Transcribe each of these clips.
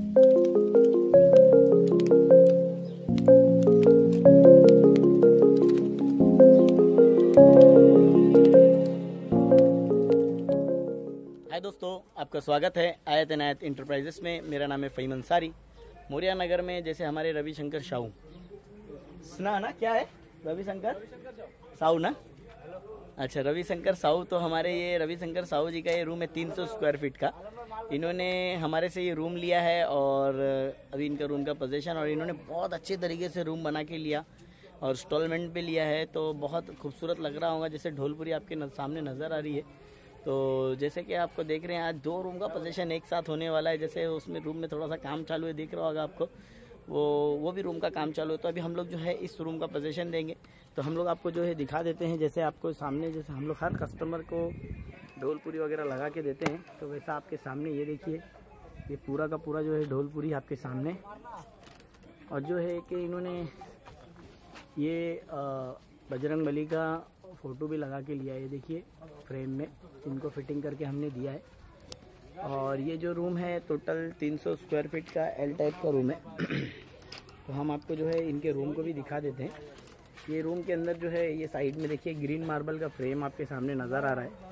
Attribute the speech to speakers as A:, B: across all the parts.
A: हाय दोस्तों, आपका स्वागत है आयत इनायत इंटरप्राइजेस में। मेरा नाम है फ़हीम अंसारी। मौर्या नगर में जैसे हमारे रविशंकर साहू सुना ना, क्या है रविशंकर साहू ना? अच्छा, रविशंकर साहू। तो हमारे ये रविशंकर साहू जी का ये रूम है 300 स्क्वायर फीट का। इन्होंने हमारे से ये रूम लिया है और अभी इनका रूम का पोजीशन, और इन्होंने बहुत अच्छे तरीके से रूम बना के लिया और इंस्टॉलमेंट पे लिया है। तो बहुत खूबसूरत लग रहा होगा, जैसे ढोलपुरी आपके सामने नज़र आ रही है। तो जैसे कि आपको देख रहे हैं, आज 2 रूम का पोजीशन एक साथ होने वाला है। जैसे उसमें रूम में थोड़ा सा काम चालू है, दिख रहा होगा आपको, वो भी रूम का काम चालू है। तो अभी हम लोग जो है इस रूम का पोजीशन देंगे। तो हम लोग आपको जो है दिखा देते हैं, जैसे आपको सामने, जैसे हम लोग हर कस्टमर को ढोलपुरी वगैरह लगा के देते हैं, तो वैसा आपके सामने ये देखिए, ये पूरा का पूरा जो है ढोलपुरी आपके सामने। और जो है कि इन्होंने ये बजरंग बली का फ़ोटो भी लगा के लिया है, ये देखिए फ्रेम में, इनको फिटिंग करके हमने दिया है। और ये जो रूम है टोटल 300 स्क्वायर फीट का एल टाइप का रूम है। तो हम आपको जो है इनके रूम को भी दिखा देते हैं। ये रूम के अंदर जो है, ये साइड में देखिए ग्रीन मार्बल का फ्रेम आपके सामने नज़र आ रहा है।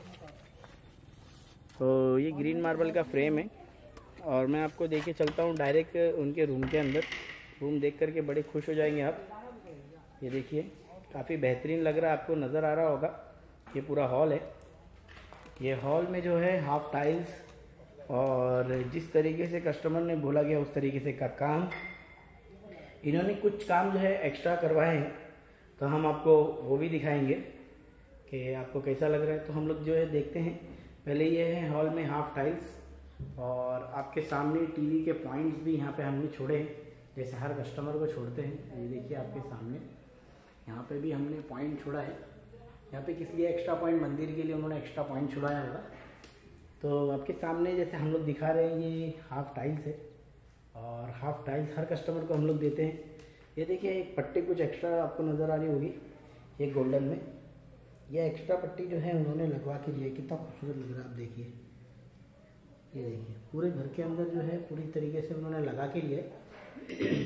A: तो ये ग्रीन मार्बल का फ्रेम है और मैं आपको देके चलता हूँ डायरेक्ट उनके रूम के अंदर। रूम देख करके बड़े खुश हो जाएंगे आप। ये देखिए, काफ़ी बेहतरीन लग रहा है, आपको नज़र आ रहा होगा। ये पूरा हॉल है। ये हॉल में जो है हाफ टाइल्स और जिस तरीके से कस्टमर ने बोला गया उस तरीके से का काम, इन्होंने कुछ काम जो है एक्स्ट्रा करवाए हैं। तो हम आपको वो भी दिखाएंगे कि आपको कैसा लग रहा है। तो हम लोग जो है देखते हैं। पहले ये है हॉल में हाफ टाइल्स और आपके सामने टीवी के पॉइंट्स भी यहाँ पे हमने छोड़े हैं, जैसे हर कस्टमर को छोड़ते हैं। ये देखिए आपके सामने यहाँ पे भी हमने पॉइंट छोड़ा है। यहाँ पे किस लिए एक्स्ट्रा पॉइंट, मंदिर के लिए उन्होंने एक्स्ट्रा पॉइंट छुड़ाया होगा। तो आपके सामने जैसे हम लोग दिखा रहे हैं, ये हाफ टाइल्स है और हाफ टाइल्स हर कस्टमर को हम लोग देते हैं। ये देखिए, एक पट्टी कुछ एक्स्ट्रा आपको नज़र आ रही होगी, ये गोल्डन में ये एक्स्ट्रा पट्टी जो है उन्होंने लगवा के दिया है। कितना खूबसूरत लग रहा है, आप देखिए। ये देखिए पूरे घर के अंदर जो है पूरी तरीके से उन्होंने लगा के लिया है।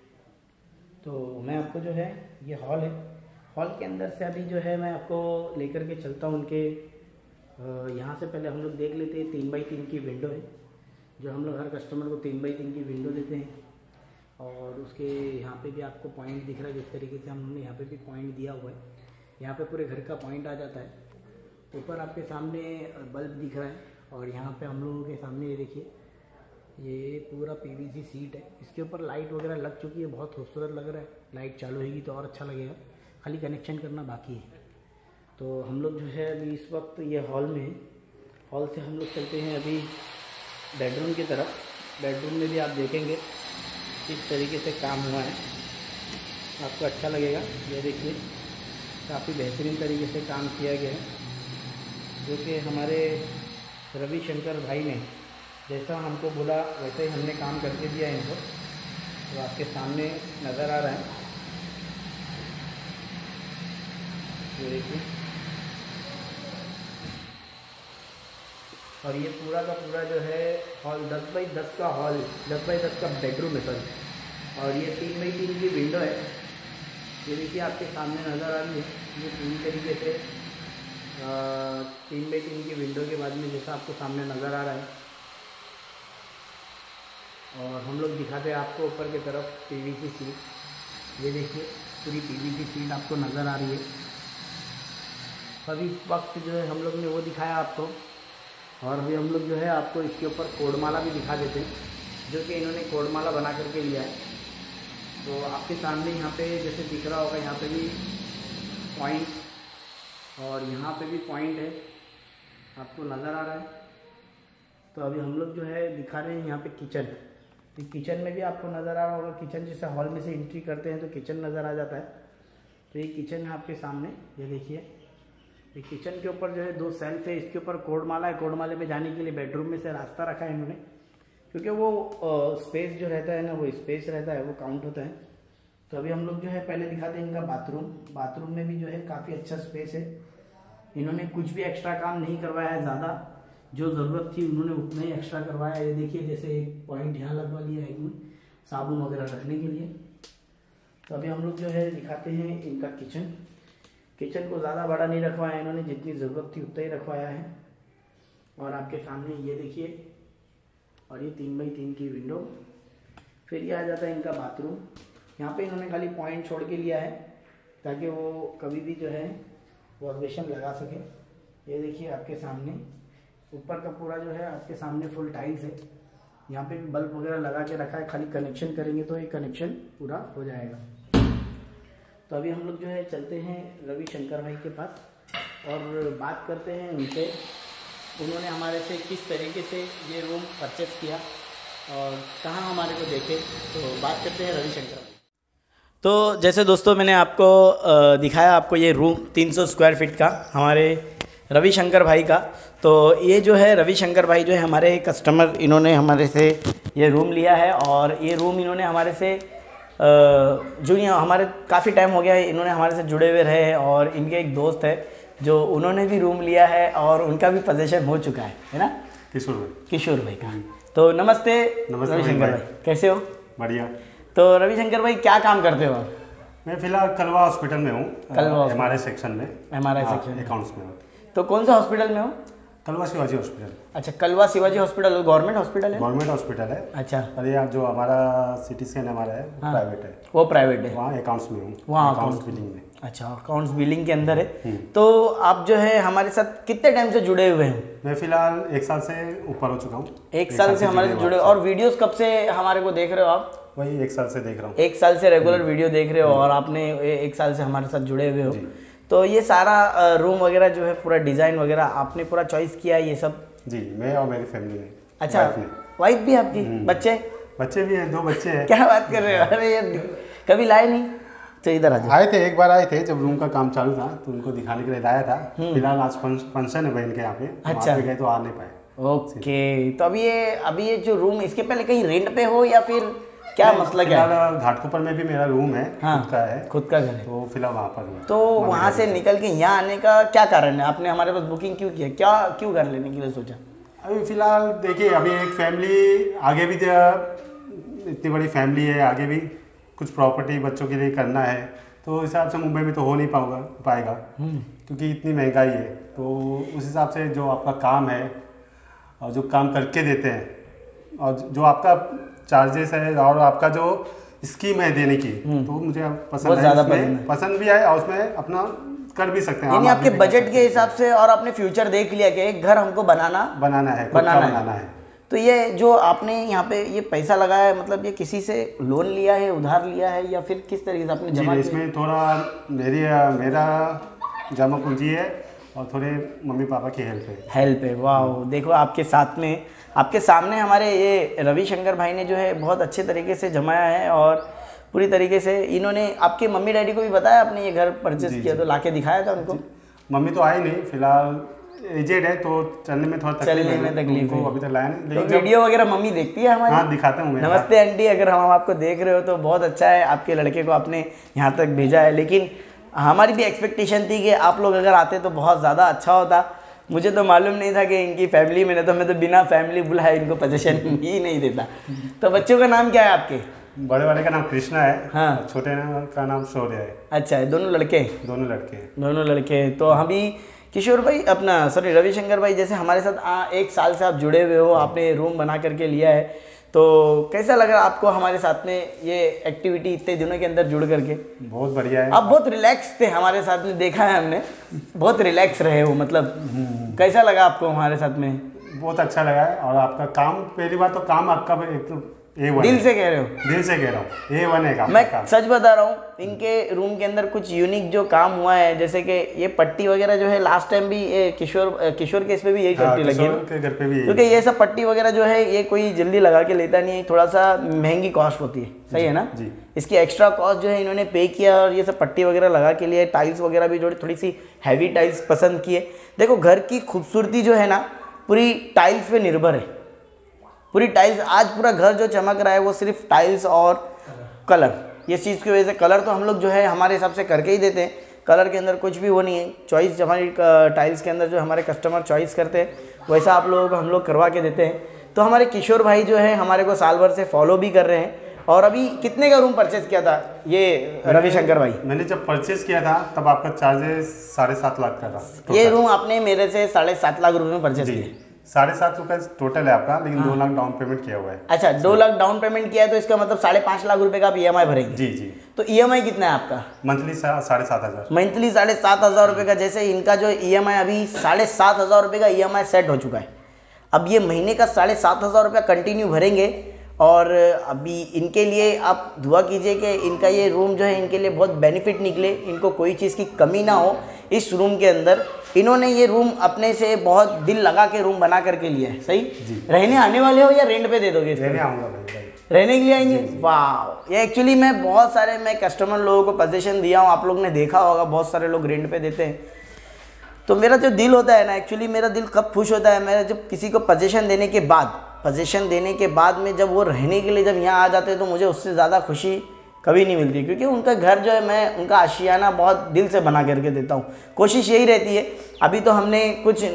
A: तो मैं आपको जो है, ये हॉल है, हॉल के अंदर से अभी जो है मैं आपको लेकर के चलता हूँ उनके यहाँ से। पहले हम लोग देख लेते हैं, 3x3 की विंडो है, जो हम लोग हर कस्टमर को 3x3 की विंडो देते हैं। और उसके यहाँ पे भी आपको पॉइंट दिख रहा है, जिस तरीके से हमने यहाँ पे भी पॉइंट दिया हुआ है। यहाँ पे पूरे घर का पॉइंट आ जाता है। ऊपर आपके सामने बल्ब दिख रहा है और यहाँ पे हम लोगों के सामने ये देखिए, ये पूरा पीवीसी सीट है। इसके ऊपर लाइट वगैरह लग चुकी है, बहुत खूबसूरत लग रहा है। लाइट चालू होगी तो और अच्छा लगेगा, खाली कनेक्शन करना बाकी है। तो हम लोग जो है अभी इस वक्त ये हॉल में है। हॉल से हम लोग चलते हैं अभी बेडरूम की तरफ। बेडरूम में भी आप देखेंगे किस तरीके से काम हुआ है, आपको अच्छा लगेगा। ये देखिए, काफ़ी बेहतरीन तरीके से काम किया गया है, जो कि हमारे रविशंकर भाई ने जैसा हमको बोला वैसे ही हमने काम करके दिया इनको। तो आपके सामने नज़र आ रहा है, ये देखिए। और ये पूरा का पूरा जो है हॉल 10x10 का हॉल, 10x10 का बेडरूम है सर। और ये 3x3 की विंडो है, ये देखिए आपके सामने नज़र आ रही है। ये पूरी तरीके से 3x3 की विंडो के बाद में जैसा आपको सामने नज़र आ रहा है। और हम लोग दिखाते हैं आपको ऊपर की तरफ पीवीसी सीट। ये देखिए पूरी पीवीसी सीट आपको नज़र आ रही है। अभी इस वक्त जो है हम लोग ने वो दिखाया आपको, और अभी हम लोग जो है आपको इसके ऊपर कोडमाला भी दिखा देते हैं, जो कि इन्होंने कोडमाला बना करके लिया है। तो आपके सामने यहाँ पे जैसे दिख रहा होगा, यहाँ पे भी पॉइंट और यहाँ पे भी पॉइंट है, आपको नज़र आ रहा है। तो अभी हम लोग जो है दिखा रहे हैं यहाँ पे किचन। तो किचन में भी आपको नज़र आ रहा होगा, किचन जैसे हॉल में से एंट्री करते हैं तो किचन नज़र आ जाता है। तो ये किचन है आपके सामने, ये देखिए। ये किचन के ऊपर जो है 2 सेल्फ है, इसके ऊपर कोडमाला है। कोडमाले में जाने के लिए बेडरूम में से रास्ता रखा है इन्होंने, क्योंकि वो स्पेस जो रहता है ना, वो स्पेस रहता है, वो काउंट होता है। तो अभी हम लोग जो है पहले दिखाते हैं इनका बाथरूम। बाथरूम में भी जो है काफ़ी अच्छा स्पेस है। इन्होंने कुछ भी एक्स्ट्रा काम नहीं करवाया है ज़्यादा, जो ज़रूरत थी उन्होंने उतना ही एक्स्ट्रा करवाया। ये देखिए, जैसे एक पॉइंट यहाँ लगवा लिया एक में साबुन वगैरह रखने के लिए। तो अभी हम लोग जो है दिखाते हैं इनका किचन। किचन को ज़्यादा बड़ा नहीं रखवाया इन्होंने, जितनी ज़रूरत थी उतना ही रखवाया है। और आपके सामने ये देखिए, और ये 3x3 की विंडो। फिर ये आ जाता है इनका बाथरूम। यहाँ पे इन्होंने खाली पॉइंट छोड़ के लिया है ताकि वो कभी भी जो है वॉश बेसिन लगा सके। ये देखिए आपके सामने ऊपर का पूरा जो है आपके सामने फुल टाइल्स है। यहाँ पे भी बल्ब वगैरह लगा के रखा है, खाली कनेक्शन करेंगे तो ये कनेक्शन पूरा हो जाएगा। तो अभी हम लोग जो है चलते हैं रविशंकर भाई के पास और बात करते हैं उनसे, उन्होंने हमारे से किस तरीके से ये रूम परचेस किया और कहाँ हमारे को देखे। तो बात करते हैं रविशंकर भाई। तो जैसे दोस्तों मैंने आपको दिखाया आपको ये रूम 300 स्क्वायर फीट का हमारे रविशंकर भाई का। तो ये जो है रविशंकर भाई जो है हमारे कस्टमर, इन्होंने हमारे से ये रूम लिया है और ये रूम इन्होंने हमारे से हमारे काफ़ी टाइम हो गया है इन्होंने हमारे से जुड़े हुए रहे हैं। और इनके एक दोस्त है जो उन्होंने भी रूम लिया है और उनका भी पोजीशन हो चुका है ना, किशोर भाई का। तो नमस्ते रविशंकर भाई, कैसे हो?
B: बढ़िया।
A: तो रविशंकर भाई क्या काम करते हो आप?
B: मैं फिलहाल कलवा हॉस्पिटल में हूँ, MRI सेक्शन में,
A: MRI सेक्शन
B: अकाउंट्स में।
A: तो कौन सा हॉस्पिटल में हो?
B: कलवा शिवाजी हॉस्पिटल।
A: अच्छा, Kalwa Shivaji hospital government hospital है?
B: गवर्नमेंट हॉस्पिटल है।
A: अच्छा।
B: और ये जो हमारा सिटी स्कैन हमारा है प्राइवेट है।
A: वो प्राइवेट है,
B: वहाँ अकाउंट्स में हूँ,
A: वहाँ
B: अकाउंट्स बिलिंग में।
A: अच्छा, अकाउंट्स बिलिंग के अंदर है। तो आप जो है हमारे साथ कितने टाइम से जुड़े हुए हैं?
B: मैं फिलहाल 1 साल से ऊपर हो चुका हूँ।
A: 1 साल से हमारे से जुड़े। और वीडियोस कब से हमारे को देख रहे हो आप?
B: वही 1 साल से देख रहा हूँ।
A: 1 साल से रेगुलर वीडियो देख रहे हो और आपने 1 साल से हमारे साथ जुड़े हुए हो। तो ये सारा रूम वगैरह जो है पूरा डिज़ाइन वगैरह आपने पूरा चॉइस किया है ये सब?
B: जी, मैं और मेरी फैमिली ने।
A: अच्छा, वाइफ भी आपकी? बच्चे
B: भी हैं, 2 बच्चे हैं।
A: क्या बात कर रहे हो? अरे ये कभी लाए नहीं? तो इधर
B: आए थे, एक बार आए थे जब रूम का काम चालू था तो उनको दिखाने के लिए लाया था। फिलहाल आज फंक्शन है बहन के यहाँ पे।
A: अच्छा,
B: गए तो आ नहीं पाए।
A: ओके। तो अभी ये जो रूम, इसके पहले कहीं रेंट पे हो या फिर क्या मसला क्या है?
B: घाटकोपर में भी मेरा रूम है। हाँ, खुद का घर है। तो फिलहाल वहाँ पर हूँ।
A: तो वहाँ से निकल के यहाँ आने का क्या कारण है? आपने हमारे पास बुकिंग क्यों किया? क्यों घर लेने के लिए सोचा?
B: अभी फिलहाल देखिए, अभी एक फैमिली आगे भी, इतनी बड़ी फैमिली है, आगे भी कुछ प्रॉपर्टी बच्चों के लिए करना है। तो उस हिसाब से मुंबई में तो हो नहीं पाएगा क्योंकि इतनी महंगाई है। तो उस हिसाब से जो आपका काम है और जो काम करके देते हैं और जो आपका चार्जेस है और आपका जो स्कीम है देने की, तो मुझे पसंद भी है और उसमें अपना कर भी सकते हैं।
A: यानी आपके बजट के हिसाब से और आपने फ्यूचर देख लिया कि एक घर हमको बनाना है। तो ये जो आपने यहाँ पे ये पैसा लगाया है, मतलब ये किसी से लोन लिया है, उधार लिया है या फिर किस तरीके से आपने जमा किया?
B: इसमें थोड़ा मेरा जमा पूंजी है और थोड़े मम्मी पापा की हेल्प है।
A: वाह, देखो आपके सामने हमारे ये रविशंकर भाई ने जो है बहुत अच्छे तरीके से जमाया है और पूरी तरीके से इन्होंने आपके मम्मी डैडी को भी बताया आपने ये घर परचेस किया? तो लाके दिखाया था उनको?
B: मम्मी तो आई नहीं, फिलहाल एजेड है तो चलने में थोड़ा तकलीफ है, अभी तक लाया नहीं।
A: तो वीडियो वगैरह मम्मी देखती है हमारी?
B: हाँ, दिखाता हूँ।
A: नमस्ते आंटी, अगर हम आपको देख रहे हो तो बहुत अच्छा है, आपके लड़के को आपने यहाँ तक भेजा है। लेकिन हमारी भी एक्सपेक्टेशन थी कि आप लोग अगर आते तो बहुत ज़्यादा अच्छा होता। मुझे तो मालूम नहीं था कि इनकी फैमिली में, मैं तो बिना फैमिली बुलाए इनको पोजीशन ही नहीं देता। तो बच्चों का नाम क्या है आपके?
B: बड़े वाले का नाम कृष्णा है।
A: हाँ।
B: छोटे का नाम शौर्य है।
A: अच्छा है, दोनों लड़के। तो अभी किशोर भाई रविशंकर भाई, जैसे हमारे साथ 1 साल से आप जुड़े हुए हो, आपने रूम बना करके लिया है, तो कैसा लगा आपको हमारे साथ में ये एक्टिविटी इतने दिनों के अंदर जुड़ करके?
B: बहुत बढ़िया है।
A: आप बहुत रिलैक्स थे हमारे साथ में, देखा है हमने, बहुत रिलैक्स रहे हो। मतलब कैसा लगा आपको हमारे साथ में?
B: बहुत अच्छा लगा है। और आपका काम, पहली बात तो काम आपका एक तो
A: दिल से कह रहे हो?
B: दिल से कह रहा हूँ, A1 है काम।
A: मैं सच बता रहा हूँ, इनके रूम के अंदर कुछ यूनिक जो काम हुआ है, जैसे कि ये पट्टी वगैरह जो है, लास्ट टाइम भी ये किशोर के इस पे भी यही पट्टी लगी है,
B: घर पे भी,
A: क्योंकि ये सब पट्टी वगैरह जो है ये कोई जल्दी लगा के लेता नहीं है, थोड़ा सा महंगी कॉस्ट होती है। सही है ना जी? इसकी एक्स्ट्रा कॉस्ट जो है इन्होंने पे किया और ये सब पट्टी वगैरह लगा के लिए, टाइल्स वगैरह भी थोड़ी सी हैवी टाइल्स पसंद किए। देखो, घर की खूबसूरती जो है ना पूरी टाइल्स पे निर्भर है। पूरी टाइल्स, आज पूरा घर जो चमक रहा है वो सिर्फ टाइल्स और कलर, ये चीज़ की वजह से। कलर तो हम लोग जो है हमारे हिसाब से करके ही देते हैं, कलर के अंदर कुछ भी वो नहीं है। चॉइस हमारी टाइल्स के अंदर जो हमारे कस्टमर चॉइस करते हैं वैसा आप लोगों को हम लोग करवा के देते हैं। तो हमारे किशोर भाई जो है हमारे को साल भर से फॉलो भी कर रहे हैं। और अभी कितने का रूम परचेज किया था ये रविशंकर भाई?
B: मैंने जब परचेज किया था तब आपका चार्जेस 7.5 लाख का था।
A: ये रूम आपने मेरे से 7.5 लाख रुपए में परचेज किया?
B: 7.5 रुपये टोटल है आपका, लेकिन 2 लाख डाउन पेमेंट किया हुआ है।
A: अच्छा, 2 लाख डाउन पेमेंट किया है, तो इसका मतलब 5.5 लाख रुपए का आप EMI भरेंगे?
B: जी जी।
A: तो EMI कितना है आपका?
B: मंथली 7,500।
A: मंथली 7,500 रुपये का। जैसे इनका जो EMI अभी 7,500 रुपये का EMI सेट हो चुका है। अब ये महीने का 7,500 रुपया कंटिन्यू भरेंगे। और अभी इनके लिए आप दुआ कीजिए कि इनका ये रूम जो है इनके लिए बहुत बेनिफिट निकले, इनको कोई चीज़ की कमी ना हो इस रूम के अंदर। इन्होंने ये रूम अपने से बहुत दिल लगा के रूम बना करके लिया है। सही
B: जी।
A: रहने आने वाले हो या रेंट पे दे दोगे?
B: रहने आऊँगा भाई।
A: रहने के लिए आएंगे? वाह, ये एक्चुअली मैं कस्टमर लोगों को पोजीशन दिया हूँ, आप लोग ने देखा होगा, बहुत सारे लोग रेंट पे देते हैं। तो मेरा जो दिल होता है ना, एक्चुअली मेरा दिल कब खुश होता है, मेरा जब किसी को पोजीशन देने के बाद में जब वो रहने के लिए जब यहाँ आ जाते हैं, तो मुझे उससे ज़्यादा खुशी कभी नहीं मिलती। क्योंकि उनका घर जो है मैं उनका आशियाना बहुत दिल से बना करके देता हूँ। कोशिश यही रहती है। अभी तो हमने कुछ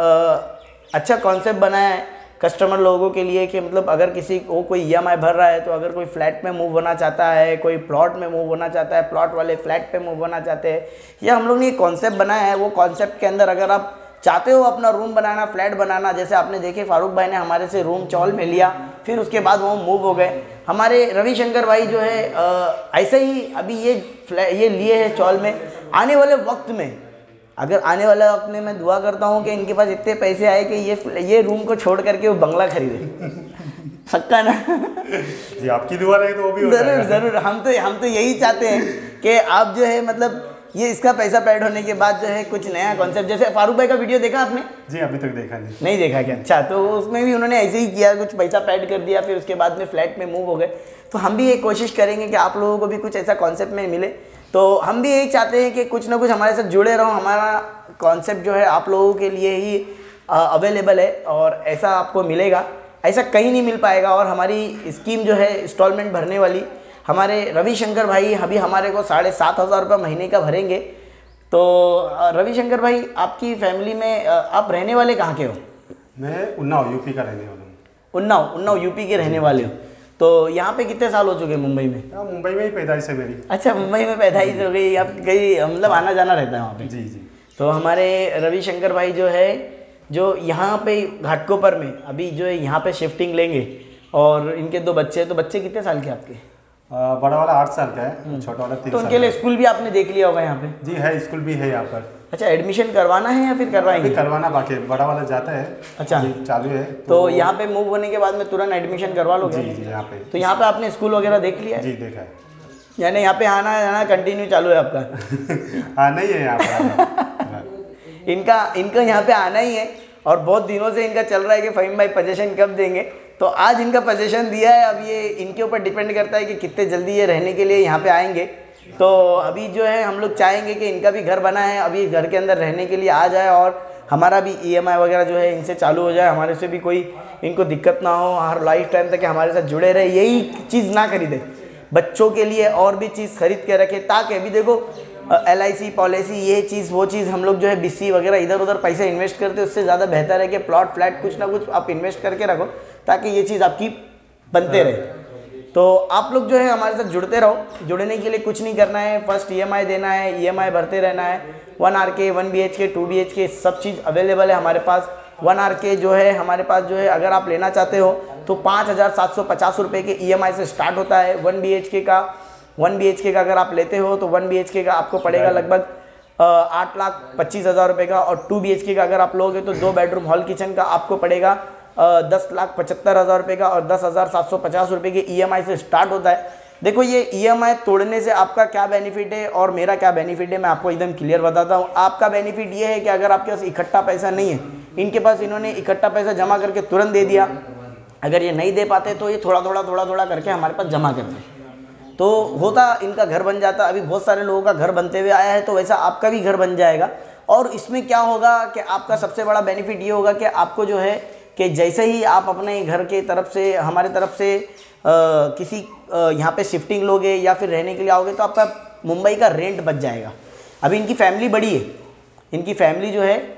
A: अच्छा कॉन्सेप्ट बनाया है कस्टमर लोगों के लिए कि मतलब अगर किसी को कोई EMI भर रहा है, तो अगर कोई फ्लैट में मूव होना चाहता है, कोई प्लॉट में मूव होना चाहता है, प्लॉट वाले फ्लैट पे मूव होना चाहते हैं, या हम लोग ने ये कॉन्सेप्ट बनाया है। वो कॉन्सेप्ट के अंदर अगर आप चाहते हो अपना रूम बनाना, फ्लैट बनाना, जैसे आपने देखे फारूक भाई ने हमारे से रूम चौल में लिया, फिर उसके बाद वो मूव हो गए। हमारे रविशंकर भाई जो है ऐसे ही अभी ये लिए हैं चौल में। आने वाले वक्त में, अगर आने वाले वक्त में मैं दुआ करता हूँ कि इनके पास इतने पैसे आए कि ये रूम को छोड़ करके वो बंगला खरीदे। पक्का ना?
B: जी, आपकी दुआ रहे तो वो भी हो
A: जाएगा। ज़रूर। हम तो यही चाहते हैं कि आप जो है मतलब ये इसका पैसा पेड होने के बाद जो है कुछ नया कॉन्सेप्ट, जैसे फारूक भाई का वीडियो देखा आपने?
B: जी, अभी तक देखा नहीं
A: देखा क्या? अच्छा, तो उसमें भी उन्होंने ऐसे ही किया, कुछ पैसा पेड कर दिया, फिर उसके बाद में फ्लैट में मूव हो गए। तो हम भी ये कोशिश करेंगे कि आप लोगों को भी कुछ ऐसा कॉन्सेप्ट में मिले। तो हम भी यही चाहते हैं कि कुछ ना कुछ हमारे साथ जुड़े रहो। हमारा कॉन्सेप्ट जो है आप लोगों के लिए ही अवेलेबल है और ऐसा आपको मिलेगा, ऐसा कहीं नहीं मिल पाएगा। और हमारी स्कीम जो है इंस्टॉलमेंट भरने वाली, हमारे रविशंकर भाई अभी हमारे को 7,500 रुपये महीने का भरेंगे। तो रविशंकर भाई, आपकी फैमिली में आप रहने वाले कहाँ के हो?
B: मैं उन्नाव यूपी का रहने वाला हूँ।
A: उन्नाव यूपी के रहने वाले हो। तो यहाँ पे कितने साल हो चुके मुंबई में?
B: मुंबई में ही पैदाइश है मेरी।
A: अच्छा, मुंबई में पैदाइश हो गई। आप कहीं मतलब आना जाना रहता है वहाँ पे?
B: जी जी।
A: तो हमारे रविशंकर भाई जो है, जो यहाँ पे घाटकोपर में अभी जो है यहाँ पे शिफ्टिंग लेंगे, और इनके 2 बच्चे हैं। तो बच्चे कितने साल के आपके?
B: बड़ा वाला 8 साल का है, छोटा वाला 3 साल।
A: तो उनके लिए स्कूल भी आपने देख लिया होगा यहाँ पे?
B: जी है, स्कूल भी है यहाँ पर।
A: अच्छा, एडमिशन करवाना है या फिर करवाएंगे?
B: करवाना बाकी है, बड़ा वाला जाता है।
A: अच्छा,
B: चालू है।
A: तो यहाँ पे मूव होने के बाद में तुरंत एडमिशन करवा लोगे?
B: जी जी, यहाँ पे।
A: तो यहाँ पे आपने स्कूल वगैरह देख लिया है?
B: जी, देखा है।
A: यानी यहाँ पे आना जाना कंटिन्यू चालू है आपका?
B: हाँ, नहीं है यहाँ पर।
A: इनका यहाँ पे आना ही है, और बहुत दिनों से इनका चल रहा है कि फ़हीम भाई पोजीशन कब देंगे। तो आज इनका पोजीशन दिया है। अब ये इनके ऊपर डिपेंड करता है कि कितने जल्दी ये रहने के लिए यहाँ पे आएंगे। तो अभी जो है हम लोग चाहेंगे कि इनका भी घर बना है, अभी घर के अंदर रहने के लिए आ जाए, और हमारा भी EMI वगैरह जो है इनसे चालू हो जाए, हमारे से भी कोई इनको दिक्कत ना हो, हर लाइफ टाइम तक हमारे साथ जुड़े रहे। यही चीज़ ना खरीदे, बच्चों के लिए और भी चीज़ खरीद के रखे, ताकि अभी देखो LIC पॉलिसी, ये चीज़ वो चीज़, हम लोग जो है BC वगैरह इधर उधर पैसे इन्वेस्ट करते, उससे ज़्यादा बेहतर है कि प्लॉट फ्लैट कुछ ना कुछ आप इन्वेस्ट करके रखो, ताकि ये चीज़ आपकी बनते रहे। तो आप लोग जो है हमारे साथ जुड़ते रहो। जुड़ने के लिए कुछ नहीं करना है, फर्स्ट EMI देना है, EMI भरते रहना है। 1 RK 1 BHK 2 BHK सब चीज़ अवेलेबल है हमारे पास। 1 RK जो है हमारे पास जो है, अगर आप लेना चाहते हो तो 5,750 रुपये के EMI से स्टार्ट होता है। 1 BHK का अगर आप लेते हो तो 1 BHK का आपको पड़ेगा लगभग 8,25,000 रुपये का, और 2 BHK का अगर आप लोगे तो 2 बेडरूम हॉल किचन का आपको पड़ेगा 10,75,000 रुपये का, और 10,750 रुपये के EMI से स्टार्ट होता है। देखो, ये EMI तोड़ने से आपका क्या बेनिफिट है और मेरा क्या बेनिफिट है, मैं आपको एकदम क्लियर बताता हूँ। आपका बेनिफिट ये है कि अगर आपके पास इकट्ठा पैसा नहीं है, इनके पास इन्होंने इकट्ठा पैसा जमा करके तुरंत दे दिया। अगर ये नहीं दे पाते तो ये थोड़ा थोड़ा करके हमारे पास जमा करते, तो होता इनका घर बन जाता। अभी बहुत सारे लोगों का घर बनते हुए आया है, तो वैसा आपका भी घर बन जाएगा। और इसमें क्या होगा कि आपका सबसे बड़ा बेनिफिट ये होगा कि आपको जो है कि जैसे ही आप अपने घर के तरफ से, हमारे तरफ से किसी यहाँ पे शिफ्टिंग लोगे या फिर रहने के लिए आओगे, तो आपका मुंबई का रेंट बच जाएगा। अभी इनकी फैमिली बड़ी है, इनकी फैमिली जो है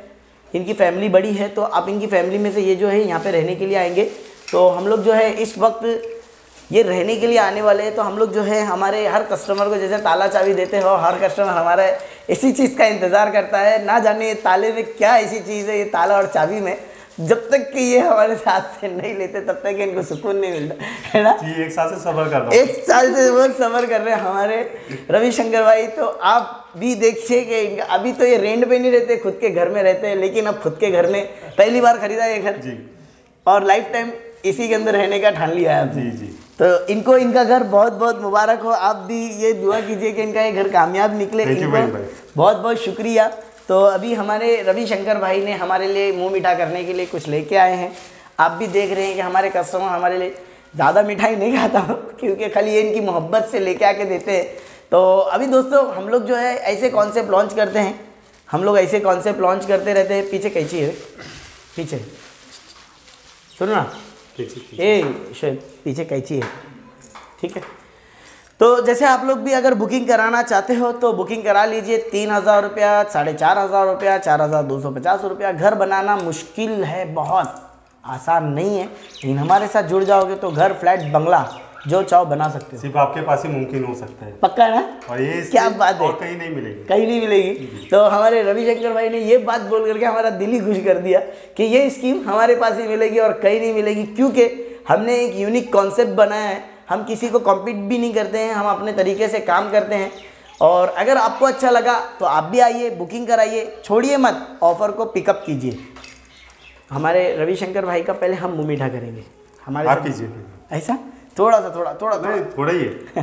A: इनकी फैमिली बड़ी है, तो आप इनकी फैमिली में से ये जो है यहाँ पे रहने के लिए आएंगे। तो हम लोग जो है इस वक्त ये रहने के लिए आने वाले हैं। तो हम लोग जो है हमारे हर कस्टमर को जैसे ताला चाबी देते हो, हर कस्टमर हमारा इसी चीज़ का इंतज़ार करता है। ना जाने ये ताले में क्या ऐसी चीज़ है, ये ताला और चाबी में, जब तक कि ये हमारे साथ से नहीं लेते तब तक इनको सुकून नहीं मिलता है ना
B: जी। 1 साल से सब्र कर रहा हूँ,
A: 1 साल से बहुत सब्र कर रहे हैं हमारे रविशंकर भाई। तो आप भी देखिए कि इनका अभी तो ये रेंट पे नहीं रहते, खुद के घर में रहते हैं, लेकिन अब खुद के घर में पहली बार खरीदा ये घर
B: जी,
A: और लाइफ टाइम इसी के अंदर रहने का ठान लिया है
B: जी जी।
A: तो इनको इनका घर बहुत बहुत मुबारक हो। आप भी ये दुआ कीजिए कि इनका ये घर कामयाब निकले। इनको बहुत बहुत शुक्रिया। तो अभी हमारे रविशंकर भाई ने हमारे लिए मुंह मीठा करने के लिए कुछ लेके आए हैं। आप भी देख रहे हैं कि हमारे कस्टमर हमारे लिए ज़्यादा मिठाई नहीं खाता हूँ, क्योंकि खाली ये इनकी मोहब्बत से लेके आके देते हैं। तो अभी दोस्तों हम लोग जो है ऐसे कॉन्सेप्ट लॉन्च करते हैं, हम लोग ऐसे कॉन्सेप्ट लॉन्च करते रहते हैं। पीछे कैंची है, पीछे सुनो ना, शायद पीछे कैंची है, ठीक है। तो जैसे आप लोग भी अगर बुकिंग कराना चाहते हो तो बुकिंग करा लीजिए। 3,000 रुपया, 4,500 रुपया, 4,250 रुपया। घर बनाना मुश्किल है, बहुत आसान नहीं है, लेकिन हमारे साथ जुड़ जाओगे तो घर, फ्लैट, बंगला जो चाहो बना सकते हो।
B: सिर्फ आपके पास ही मुमकिन हो सकता है।
A: पक्का है ना?
B: और ये
A: क्या बात है,
B: कहीं नहीं मिलेगी,
A: कहीं नहीं मिलेगी। तो हमारे रविशंकर भाई ने ये बात बोल करके हमारा दिल ही खुश कर दिया कि ये स्कीम हमारे पास ही मिलेगी और कहीं नहीं मिलेगी, क्योंकि हमने एक यूनिक कॉन्सेप्ट बनाया है। हम किसी को कॉम्पीट भी नहीं करते हैं, हम अपने तरीके से काम करते हैं। और अगर आपको अच्छा लगा तो आप भी आइए, बुकिंग कराइए, छोड़िए मत, ऑफ़र को पिकअप कीजिए। हमारे रविशंकर भाई का पहले हम मुँह मीठा करेंगे, हमारे
B: आप कीजिए
A: ऐसा थोड़ा सा, थोड़ा
B: ही है।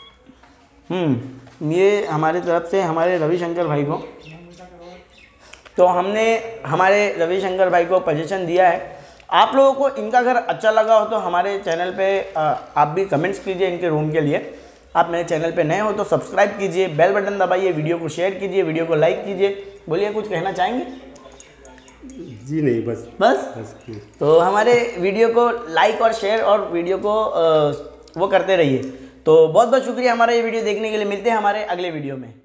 A: ये हमारी तरफ से हमारे रविशंकर भाई को, तो हमने हमारे रविशंकर भाई को पोजीशन दिया है। आप लोगों को इनका घर अच्छा लगा हो तो हमारे चैनल पे आप भी कमेंट्स कीजिए इनके रूम के लिए। आप मेरे चैनल पे नए हो तो सब्सक्राइब कीजिए, बेल बटन दबाइए, वीडियो को शेयर कीजिए, वीडियो को लाइक कीजिए। बोलिए, कुछ कहना चाहेंगे?
B: जी नहीं, बस।
A: तो हमारे वीडियो को लाइक और शेयर और वीडियो को वो करते रहिए। तो बहुत बहुत शुक्रिया हमारा ये वीडियो देखने के लिए। मिलते हैं हमारे अगले वीडियो में।